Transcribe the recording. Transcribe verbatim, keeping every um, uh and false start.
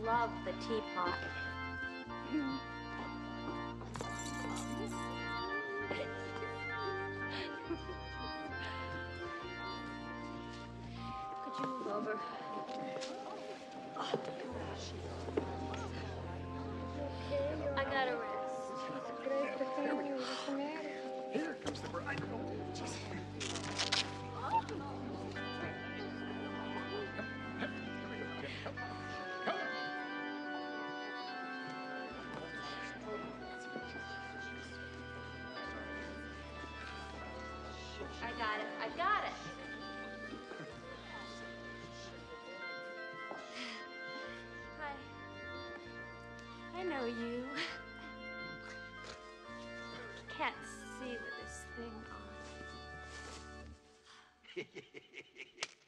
love the teapot. Could you move over? I gotta rest. Here comes the bride. I got it. I got it. Hi. I know you. Can't see with this thing on.